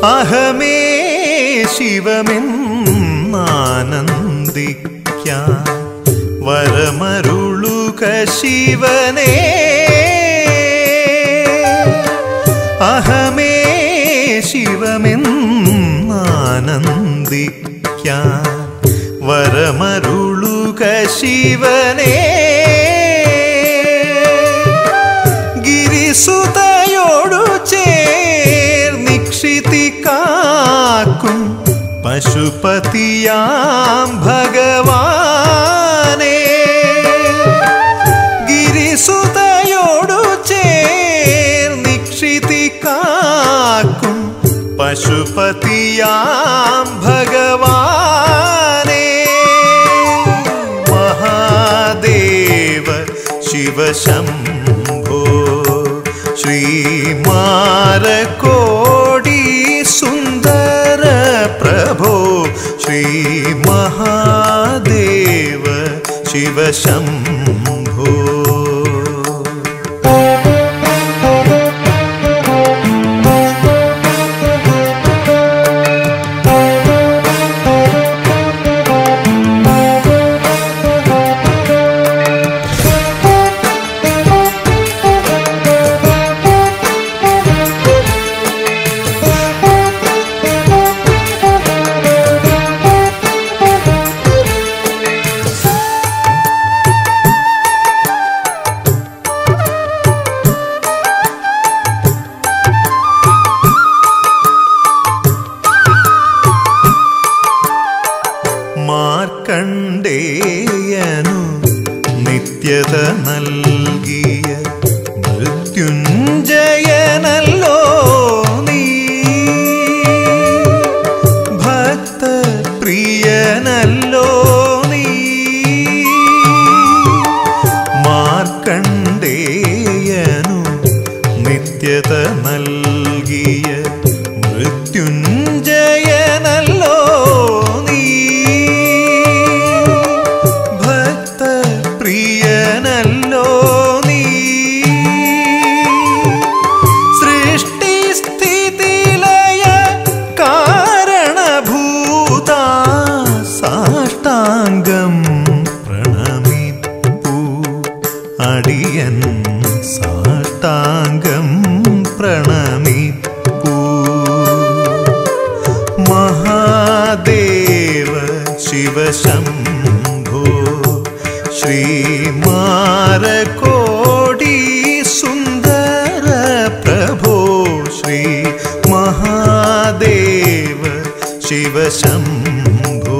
അഹമേ ശിവമെന്നാനന്ദിക്കാൻ വരമരുളുക ശിവനേ. അഹമേ ശിവമെന്നാനന്ദിക്കാൻ വരമരുളുക ശിവനേ. ഗിരിസുതയോടു ചേർന്നിക്ഷിതി കാക്കും പശുപതിയാം ഭഗവാനേ. ഗിരിസുതയോടു ചേർന്നിക്ഷിതി കാക്കും പശുപതിയാം ഭഗവാനേ. മഹാദേവ ശിവശംഭോ ശ്രീമാരകോടി സുന്ദര പ്രഭോ. ശ്രീ മഹാദേവ ശിവശംഭോ. മാർക്കണ്ഡേയനു നിത്യത നൽകിയ മൃത്യുഞ്ജയനല്ലോ നീ. ഭക്തപ്രിയനല്ലോ നീ. മാർക്കണ്ഡേയനു നിത്യത നൽകിയ മൃത്യുഞ്ജയനല്ലോ നീ. ഭക്തപ്രിയനല്ലോ നീ. സൃഷ്ടിസ്ഥിതിലയ കാരണഭൂത സാഷ്ടാംഗം പ്രണമിപ്പൂ അടിയൻ. സാഷ്ടാംഗം പ്രണമിപ്പൂ. മഹാദേവ ശിവശംഭോ ശ്രീമാരകോടി സുന്ദര പ്രഭോ. ശ്രീ മഹാദേവ ശിവശംഭോ.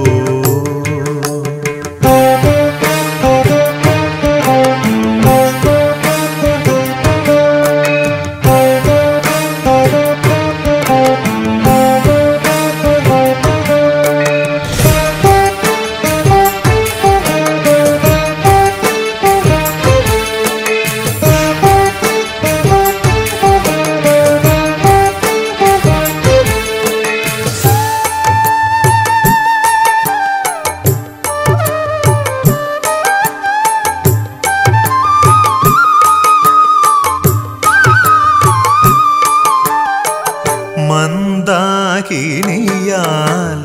മന്ദാകിനിയാൽ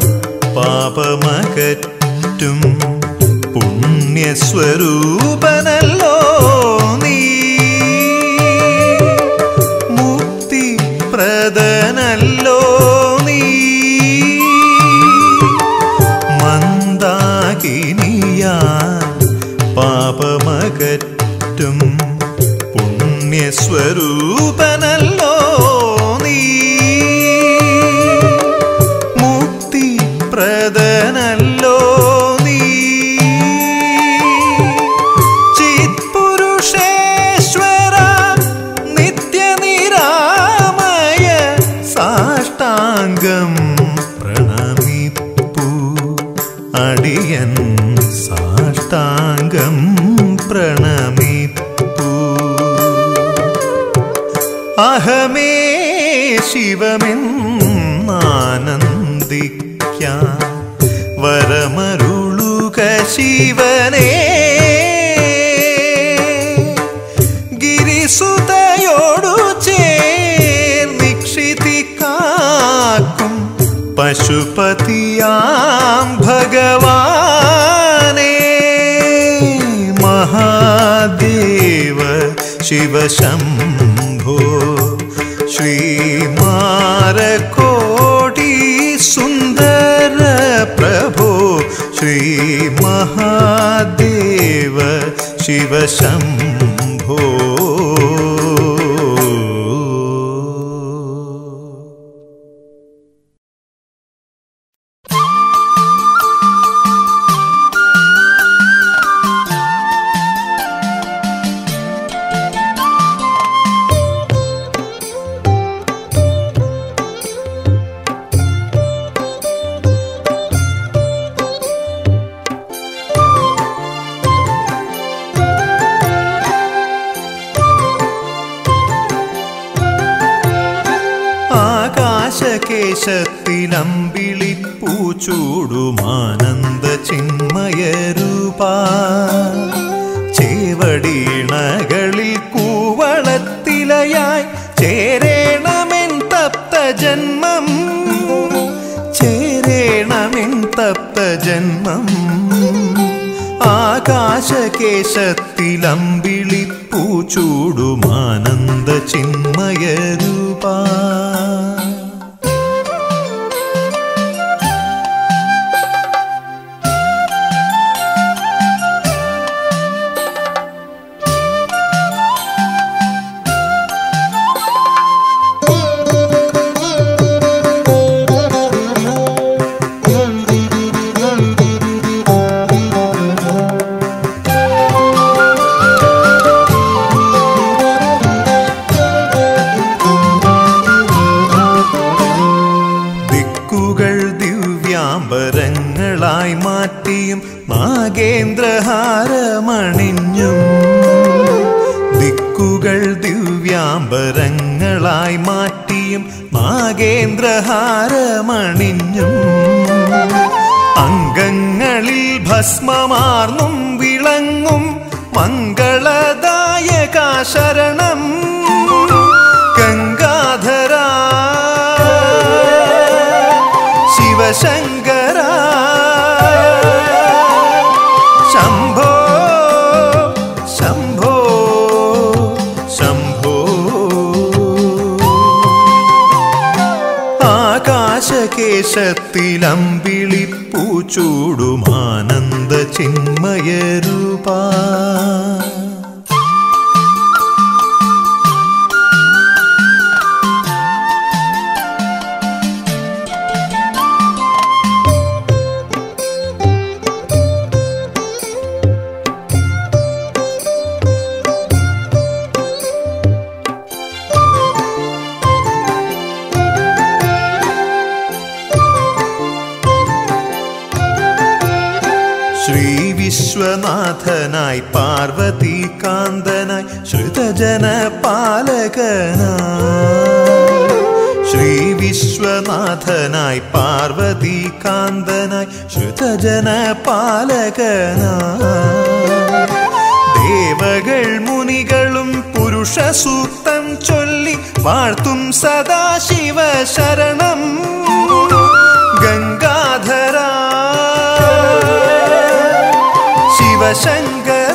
പാപമകറ്റും പുണ്യസ്വരൂപനല്ലോ നീ. മുക്തിപ്രദനല്ലോ നീ. മന്ദാകിനിയാൽ പാപമകറ്റും പുണ്യസ്വരൂപനല്ലോ നീ. മുക്തിപ്രദനല്ലോ നീ. ചിത്പുരുഷേശ്വര നിത്യനിരാമയ സാഷ്ടാംഗം പ്രണമിപ്പൂ അടിയൻ. സാഷ്ടാംഗം പ്രണമിപ്പൂ. അഹമേ ശിവമെന്നാനന്ദിക്കാൻ വരമരുളുക ശിവനേ. ഗിരിസുതയോടു ചേർന്നിക്ഷിതി കാ കാക്കും പശുപതിയാം ഭഗവാനേ മഹാദേവ ശിവശംഭോ ശ്രീമാരകോടി സുന്ദര പ്രഭോ ശ്രീ മഹാദേവ ശിവശംഭോ ആകാശകേശത്തിലമ്പിളിപ്പൂച്ചൂടുമാനന്ദ ചിന്മയരൂപാ ചേവടീണകളിൽ കൂവളത്തിലയായി ചേരേണമെൻ തപ്തജന്മം ചേരേണമെൻ തപ്തജന്മം ആകാശകേശത്തിലമ്പിളിപ്പൂച്ചൂടുമാനന്ദ ചിന്മയരൂപാ ദിവ്യാംബരങ്ങളായി മാറ്റിയും നാഗേന്ദ്രഹാരമണിഞ്ഞും ദിക്കുകൾ ദിവ്യാംബരങ്ങളായി മാറ്റിയും നാഗേന്ദ്രഹാരമണിഞ്ഞും അംഗങ്ങളിൽ ഭസ്മമാർന്നും വിളങ്ങും മംഗളദായക ശരണം ഗംഗാധരാ ശിവശങ്കര ശംഭോ ശംഭോ ശംഭോ ആകാശകേശത്തിലമ്പിളിപ്പൂച്ചൂടുമാനന്ദ ചിന്മയരൂപാ വിശ്വനാഥനായി പാർവതീകാന്തനായി ശ്രുതജനപാലകനായി ശ്രീ വിശ്വനാഥനായി പാർവതീകാന്തനായി ശ്രുതജനപാലകനായി ദേവകൾ മുനികളും പുരുഷ സൂക്തം ചൊല്ലി വാഴ്ത്തും സദാശിവ ശരണം ഗംഗാധരാ ശിവശങ്കര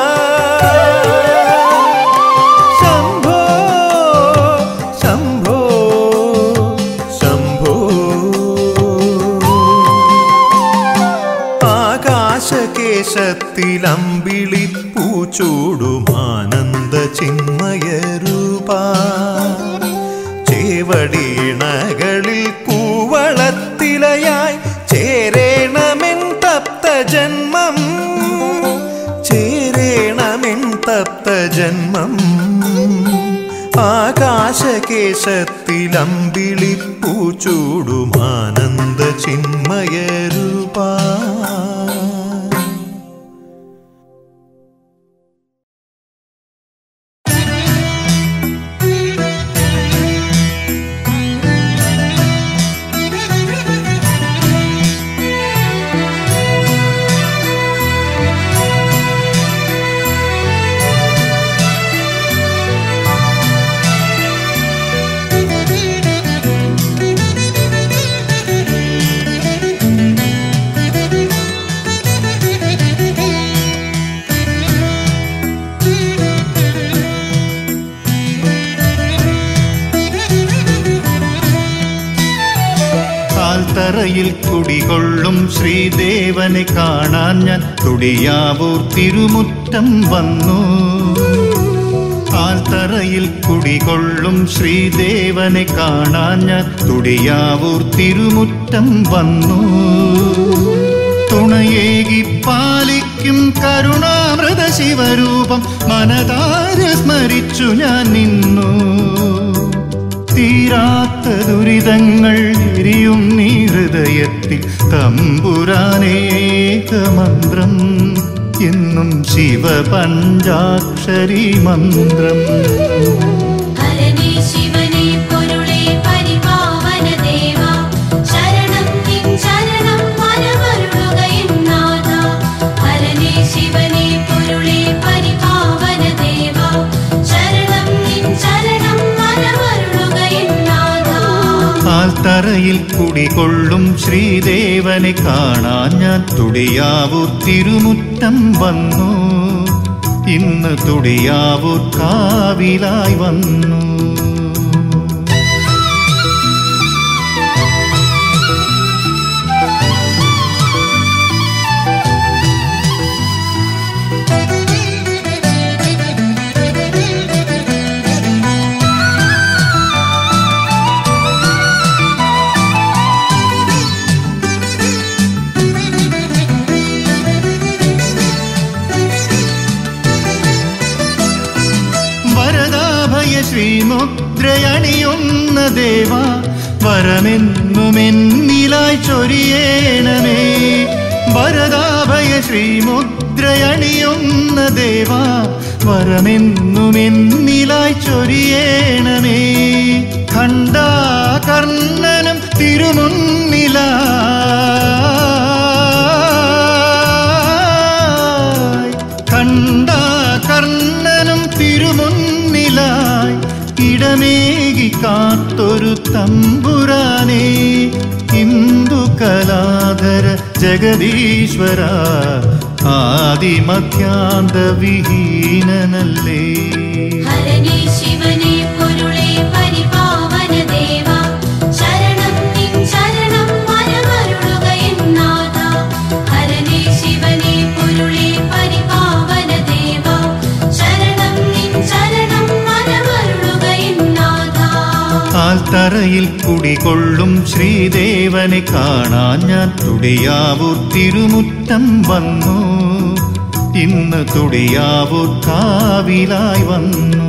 ശംഭോ ശംഭോ ശംഭോ ആകാശകേശത്തിലമ്പിളിപ്പൂച്ചൂടുമാനന്ദ ചിന്മയരൂപാ ചേവടീണകളിൽ കൂവളത്തിലയായി ചേരേണമെൻ തപ്തജന്മം ചേരേണമെൻ തപ്തജന്മം ആകാശകേശത്തിലമ്പിളിപ്പൂച്ചൂടുമാനന്ദ ചിന്മയരൂപാ ആൽത്തറയിൽ കുടികൊള്ളും ശ്രീദേവനെ കാണാൻ ഞാൻ തുടിയാവൂർ തിരുമുറ്റം വന്നു. ആൽത്തറയിൽ കുടികൊള്ളും ശ്രീദേവനെ കാണാൻ ഞാൻ തുടിയാവൂർ തിരുമുറ്റം വന്നു. തുണയേകി പാലിക്കും കരുണാമൃത ശിവരൂപം മനതാരിൽ സ്മരിച്ചു ഞാൻ നിന്നു. തീരാത്ത ദുരിതങ്ങൾ എരിയും നീ ഹൃദയത്തിൽ തമ്പുരാനേകമന്ത്രം എന്നും ശിവപഞ്ചാക്ഷരി മന്ത്രം. ആൽത്തറയിൽ കുടികൊള്ളും ശ്രീദേവനെ കാണാൻ ഞാൻ തുടിയാവൂർ തിരുമുറ്റം വന്നു. ഇന്ന് തുടിയാവൂർ കാവിലായി വന്നു. ശ്രീമുദ്രയണിയുന്ന ദേവ വരമെന്നുമെന്നിലായി ചൊരിയേണമേ. വരദാഭയ ശ്രീമുദ്രയണിയുന്ന ദേവ വരമെന്നുമെന്നിലായി ചൊരിയേണമേ. ഖണ്ഡാകർണ്ണനം തിരുമുന്നിലായി, ഖണ്ഡാകർണ്ണനം തിരുമുന്നിലായി ഇടമേകി കാത്തൊരു തമ്പുരാനേ. ഹിന്ദുകലാധര ജഗദീശ്വര ആദിമധ്യാന്ത വിഹീനനല്ലേ. ആൽത്തറയിൽ കുടികൊള്ളും ശ്രീദേവനെ കാണാൻ ഞാൻ തുടിയാവൂർ തിരുമുറ്റം വന്നു. ഇന്ന് തുടിയാവൂർ കാവിലായി വന്നു.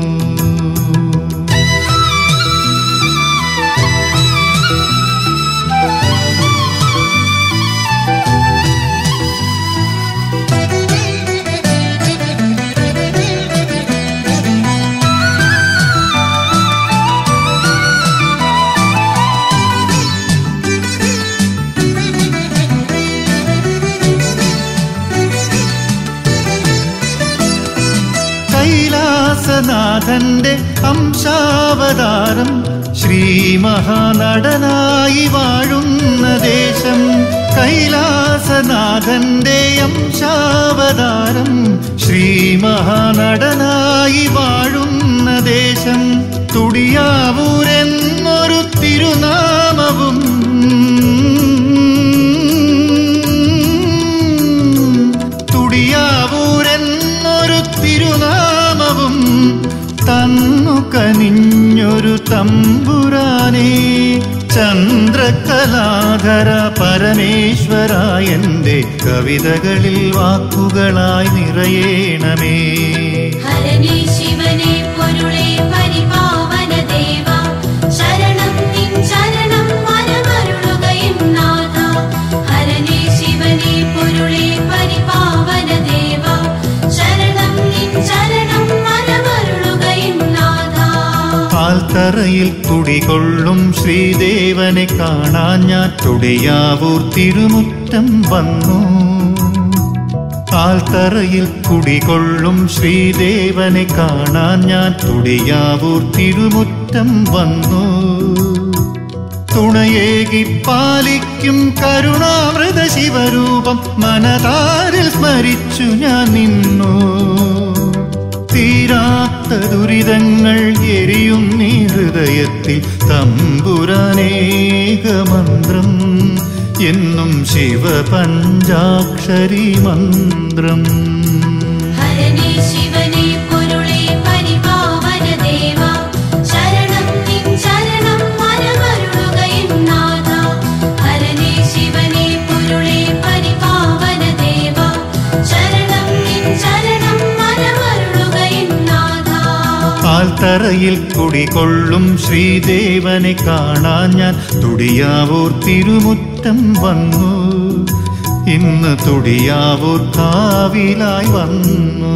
കൈലാസനാഥന്റെ അംശാവതാരം ശ്രീ മഹാനടനായി വാഴുന്ന ദേശം. കൈലാസനാഥന്റെ അംശാവതാരം ശ്രീ മഹാനടനായി വാഴുന്ന ദേശം. തുടിയാവൂരെന്നൊരു തിരുനാമവും തിരുനാമവും തന്നു കനിഞ്ഞൊരു തമ്പുരാനേ. ചന്ദ്രകലാധര പരമേശ്വര എന്റെ കവിതകളിൽ വാക്കുകളായി നിറയേണമേ. ആൽത്തറയിൽ കുടികൊള്ളും ശ്രീദേവനെ കാണാൻ ഞാൻ തുടിയാവൂർ തിരുമുറ്റം വന്നു. ആൽത്തറയിൽ കുടികൊള്ളും ശ്രീദേവനെ കാണാൻ ഞാൻ തുടിയാവൂർ തിരുമുറ്റം വന്നു. തുണയേകി പാലിക്കും കരുണാമൃത ശിവരൂപം മനതാരിൽ സ്മരിച്ചു ഞാൻ നിന്നു. തീരാത്ത ദുരിതങ്ങൾ എരിയും നീ ഹൃദയത്തിൽ തമ്പുരാനേകമന്ത്രം. എന്നും ശിവപഞ്ചാക്ഷരി മന്ത്രം. ഹരനേ ശിവനേ പൊരുളേ പരിപാവന ദേവാ ശരണം നിൻ ശരണം മനമരുളുക എന്നാഥ. ഹരനേ ശിവനേ പൊരുളേ പരിപാവന ദേവാ ശരണം നിൻ ശരണം മനമരുളുക എന്നാഥ. ആൽത്തറയിൽ കുടികൊള്ളും ശ്രീദേവനെ കാണാൻ ഞാൻ തുടിയാവൂർ തിരുമുറ്റം വന്നു. ഇന്ന് തുടിയാവൂർ കാവിലായി വന്നു.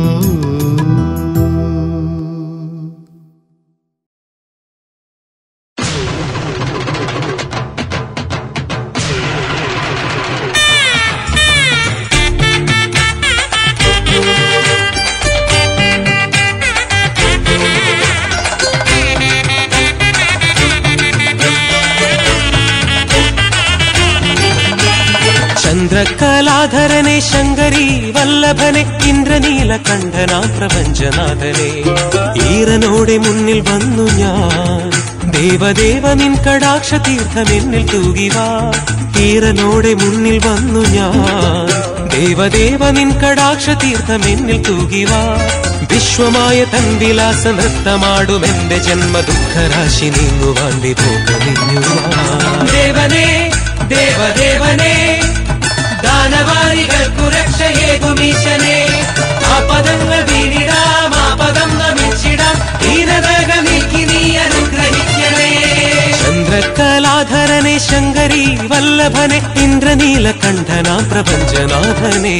ചന്ദ്രകലാധരനെ ശങ്കരി വല്ലഭനെ ഇന്ദ്രനീലകണ്ഠനാ പ്രപഞ്ചനാഥനെ ഈറനോടെ മുന്നിൽ വന്നു ഞാൻ. ദേവദേവ നിൻ കടാക്ഷ തീർത്ഥം എന്നിൽ തൂകിവാ. ഈറനോടെ മുന്നിൽ വന്നു ഞാൻ. ദേവദേവ നിൻ കടാക്ഷ തീർത്ഥം എന്നിൽ തൂകിവാ. വിശ്വമായ തൻ വിലാസ നൃത്തമാടുമെന്റെ ജന്മ ദുഃഖരാശി നീങ്ങുവാൻ വിഭോഗമിഞ്ഞുവാ. ദേവനേ ദേവദേവനേ ദാനവാരികൾക്കു രക്ഷയേകുമീശനെ. ആപദങ്ങൾ വീണിടാം ആപദം നമിച്ചിടാം ദീനതക നീക്കി നീ അനുഗ്രഹിക്കണേ. ചന്ദ്രകലാധരനെ ശങ്കരി വല്ലഭനെ ഇന്ദ്രനീലകണ്ഠനാ പ്രപഞ്ചനാഥനെ.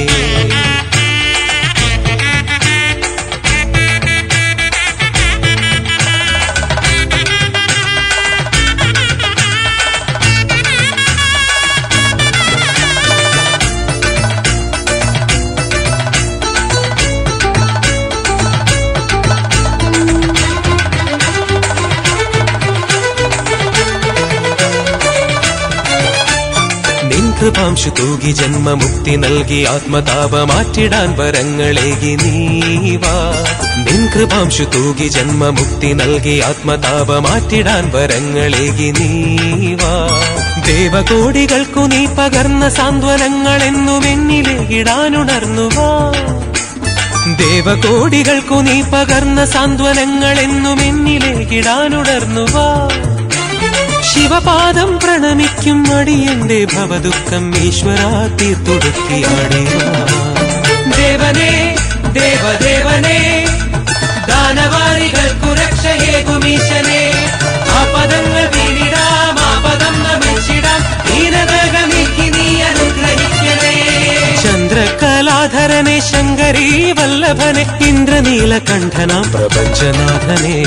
കൃപാംശു തൂകി ജന്മമുക്തി നൽകി ആത്മതാപ മാറ്റിടാൻ വരങ്ങളേകി നീവാ. നിൻ കൃപാംശു തൂകി ജന്മമുക്തി നൽകി ആത്മതാപ മാറ്റിടാൻ വരങ്ങളേകി നീവാ. ദേവകോടികൾക്കു നീ പകർന്ന സാന്ത്വനങ്ങൾ എന്നും എന്നിലേകിടാനുണർന്നുവാ. ദേവകോടികൾക്കു നീ പകർന്ന സാന്ത്വനങ്ങൾ എന്നും എന്നിലേകിടാനുണർന്നുവാ. ശിവപാദം പ്രണമിക്കും അടിയന്റെ ഭവദുഃഖം ഈശ്വരാ തീർത്തൊടുക്കിയാടിവാ. ദേവനേ ദേവദേവനേ ദാനവാരികൾക്കു രക്ഷയേകുമീശനെ. ആപദങ്ങൾ വീണിടാം ആപദം നമിച്ചിടാം ദീനതക നീക്കി നീ അനുഗ്രഹിക്കണേ. ചന്ദ്രകലാധരനെ ശങ്കരി വല്ലഭനെ ഇന്ദ്രനീലകണ്ഠനാ പ്രപഞ്ചനാഥനെ.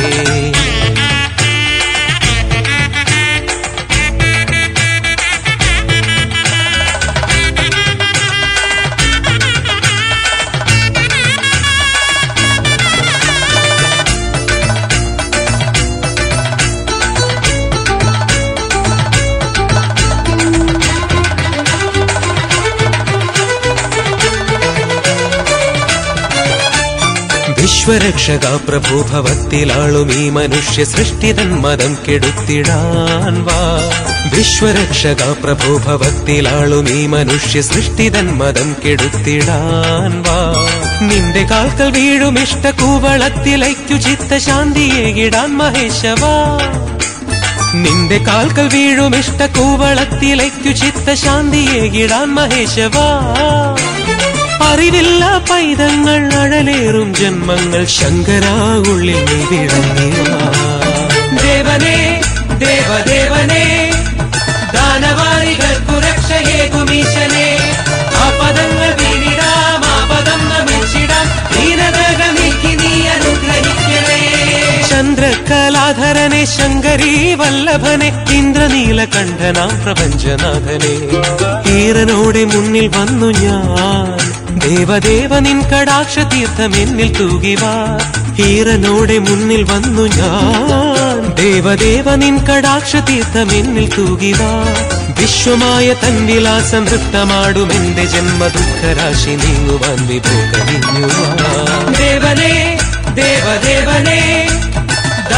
വിശ്വരക്ഷക പ്രഭു ഭവത്തിലാളും ഈ മനുഷ്യ സൃഷ്ടിതൻ മതം കെടുത്തിടാൻ വാ. വിശ്വരക്ഷക പ്രഭു ഭവത്തിലാളും ഈ മനുഷ്യ സൃഷ്ടിതൻ മതം കെടുത്തിടാൻ വാ. നിന്റെ കാൽക്കൽ വീഴും ഇഷ്ടകൂവളത്തിലൈക്കു ചിത്തശാന്തിയേകിടാൻ മഹേശവാ. നിന്റെ കാൽക്കൽ വീഴും ഇഷ്ടകൂവളത്തിലൈക്കു ചിത്തശാന്തിയേകിടാൻ മഹേശവാ. അറിവില്ല പൈതങ്ങൾ അഴലേറും ജന്മങ്ങൾ ശങ്കരാ ഉള്ളിൽ നീ വിളങ്ങിവാ. ദേവനേ ദേവദേവനേ ദാനവാരികൾക്കു രക്ഷയേകുമീശനെ. ആപദങ്ങൾ വീണിടാം ആപദം നമിച്ചിടാം ദീനതക നീക്കി നീ അനുഗ്രഹിക്കണേ. ചന്ദ്രകലാധരനെ ശങ്കരി വല്ലഭനെ ഇന്ദ്രനീലകണ്ഠനാ പ്രപഞ്ചനാഥനെ. ഈറനോടെ മുന്നിൽ വന്നു ഞാൻ. ദേവദേവ നിൻ കടാക്ഷ തീർത്ഥം എന്നിൽ തൂകിവാ. ഈറനോടെ മുന്നിൽ വന്നു ഞാൻ. ദേവദേവ നിൻ കടാക്ഷ തീർത്ഥം എന്നിൽ തൂകിവാ. വിശ്വമായ തൻ വിലാസ നൃത്തമാടുമെന്റെ ജന്മ ദുഃഖരാശി നീങ്ങുവാൻ വിഭോഗമിഞ്ഞുവാ. ദേവനേ ദേവദേവനേ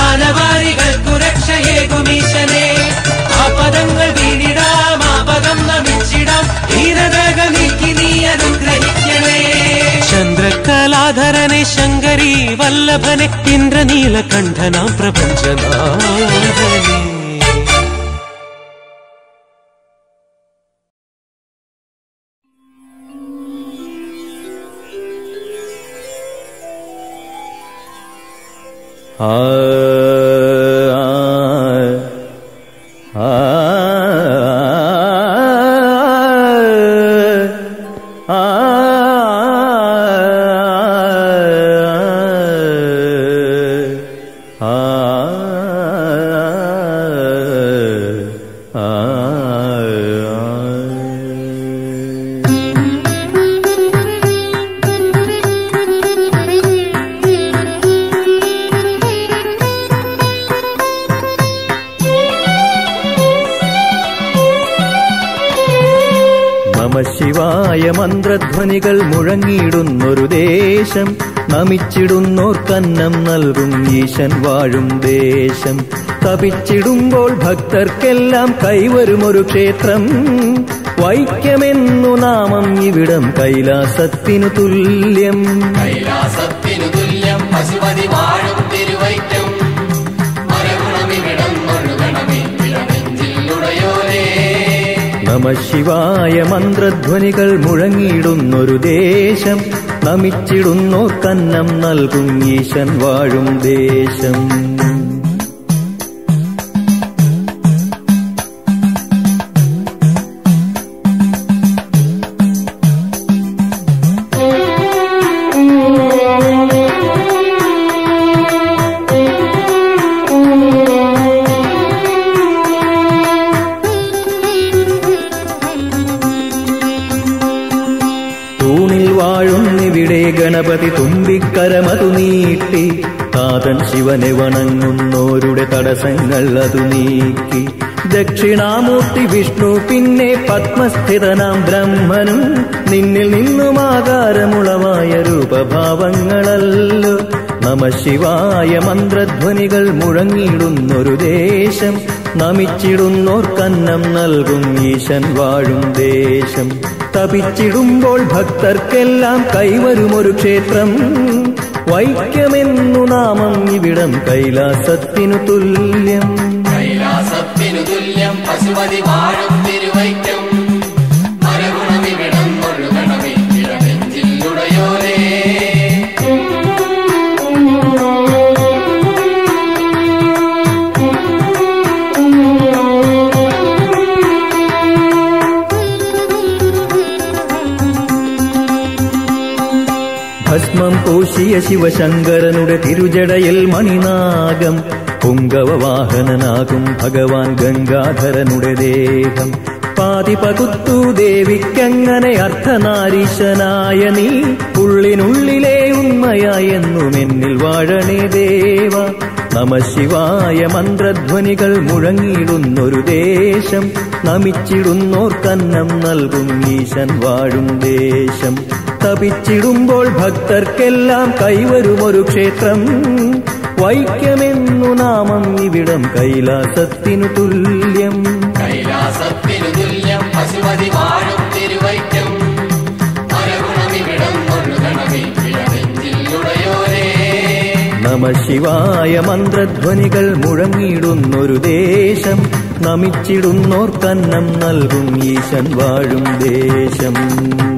ദാനവാരികൾക്കു രക്ഷയേകുമീശനെ. ആപദങ്ങൾ വീണിടാം ആപദം ശങ്കരീ വല്ലഭനെ ഇന്ദ്രനീലകണ്ഠനാം പ്രപഞ്ചനാഥനെ. ശിവായ മന്ത്രധ്വനികൾ മുഴങ്ങിയിടുന്നൊരു ദേശം, നമിച്ചിടുന്നോർക്കന്നം നൽകും ഈശൻ വാഴും ദേശം. തപിച്ചിടുമ്പോൾ ഭക്തർക്കെല്ലാം കൈവരുമൊരു ക്ഷേത്രം, വൈക്കമെന്നു നാമം ഇവിടം കൈലാസത്തിനു തുല്യം. കൈലാസത്തിനു തുല്യം പശുപതി വാഴും തിരുവൈക്കം, മരഗുണമിവിടം ഒഴുകണമേ നെഞ്ചിലുടയോരേ. നമ ശിവായ മന്ത്രധ്വനികൾ മുഴങ്ങിയിടുന്നൊരു ദേശം, നമിച്ചിടുന്നോർക്കന്നം നൽകും ഈശൻ വാഴും ദേശം. ഗണപതി തുമ്പിക്കരമതു നീട്ടി, താതൻ ശിവനെ വണങ്ങുന്നോരുടെ തടസ്സങ്ങൾ അതു നീക്കി. ദക്ഷിണാമൂർത്തി വിഷ്ണു പിന്നെ പത്മസ്ഥിതനാം ബ്രഹ്മനും, നിന്നിൽ നിന്നുമാകാരമുളവായ രൂപഭാവങ്ങളല്ലോ. നമ ശിവായ മന്ത്രധ്വനികൾ മുഴങ്ങിയിടുന്നൊരു ദേശം, നമിച്ചിടുന്നോർക്കന്നം നൽകും ഈശൻ വാഴും ദേശം. തപിച്ചിടുമ്പോൾ ഭക്തർക്കെല്ലാം കൈവരുമൊരു ക്ഷേത്രം, വൈക്കമെന്നു നാമം ഇവിടം കൈലാസത്തിനു തുല്യം. കൈലാസത്തിനു തുല്യം പശുപതി വാഴും തിരുവൈക്കം, മരഗുണമിവിടം ഒഴുകണമേ നെഞ്ചിലുടയോരേ. ഭസ്മം പൂശിയ ശിവശങ്കരനുടെ തിരുജടയിൽ മണിനാഗം, പുങ്കവവാഹനനാകും ഭഗവാൻ ഗംഗാധരനുടെ ദേഹം. പാതി പകുത്തു ദേവിക്കങ്ങനെ അർദ്ധനാരീശനായ നീ, ഉള്ളിനുള്ളിലെ ഉണ്മയായെന്നും എന്നിൽ വാഴണേ ദേവ. നമ ശിവായ മന്ത്രധ്വനികൾ മുഴങ്ങിയിടുന്നൊരു ദേശം, നമിച്ചിടുന്നോർക്കന്നം നൽകും ഈശൻ വാഴും ദേശം. തപിച്ചിടുമ്പോൾ ഭക്തർക്കെല്ലാം കൈവരുമൊരു ക്ഷേത്രം, വൈക്കമെന്നു നാമം ഇവിടം കൈലാസത്തിനു തുല്യം. കൈലാസത്തിനു തുല്യം പശുപതി വാഴും തിരുവൈക്കം, മരഗുണമിവിടം ഒഴുകണമേ നെഞ്ചിലുടയോരേ. നമ ശിവായ മന്ത്രധ്വനികൾ മുഴങ്ങിയിടുന്നൊരു ദേശം, നമിച്ചിടുന്നോർക്കന്നം നൽകും ഈശൻ വാഴും ദേശം.